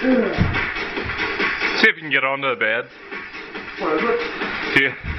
See if you can get onto the bed. What is it? See?